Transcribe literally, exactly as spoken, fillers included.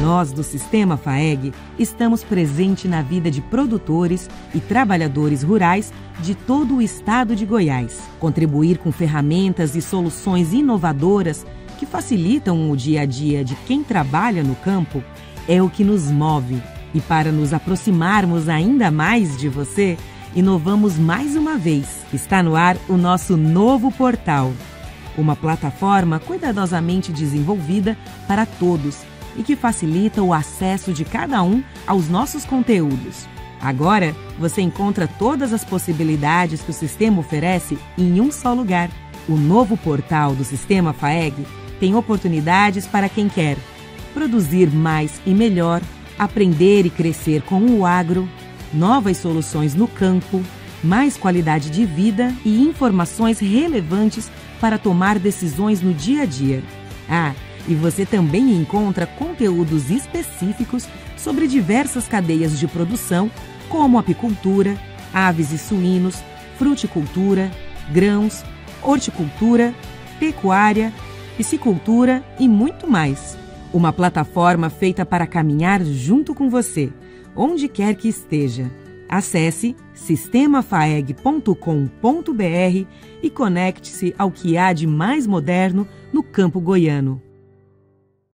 Nós, do Sistema FAEG, estamos presentes na vida de produtores e trabalhadores rurais de todo o estado de Goiás. Contribuir com ferramentas e soluções inovadoras que facilitam o dia a dia de quem trabalha no campo é o que nos move. E para nos aproximarmos ainda mais de você, inovamos mais uma vez. Está no ar o nosso novo portal. Uma plataforma cuidadosamente desenvolvida para todos e que facilita o acesso de cada um aos nossos conteúdos. Agora, você encontra todas as possibilidades que o sistema oferece em um só lugar. O novo portal do Sistema FAEG tem oportunidades para quem quer produzir mais e melhor, aprender e crescer com o agro, novas soluções no campo, mais qualidade de vida e informações relevantes para tomar decisões no dia a dia. Ah, e você também encontra conteúdos específicos sobre diversas cadeias de produção, como apicultura, aves e suínos, fruticultura, grãos, horticultura, pecuária, piscicultura e muito mais. Uma plataforma feita para caminhar junto com você, onde quer que esteja. Acesse sistema faeg ponto com ponto br e conecte-se ao que há de mais moderno no campo goiano.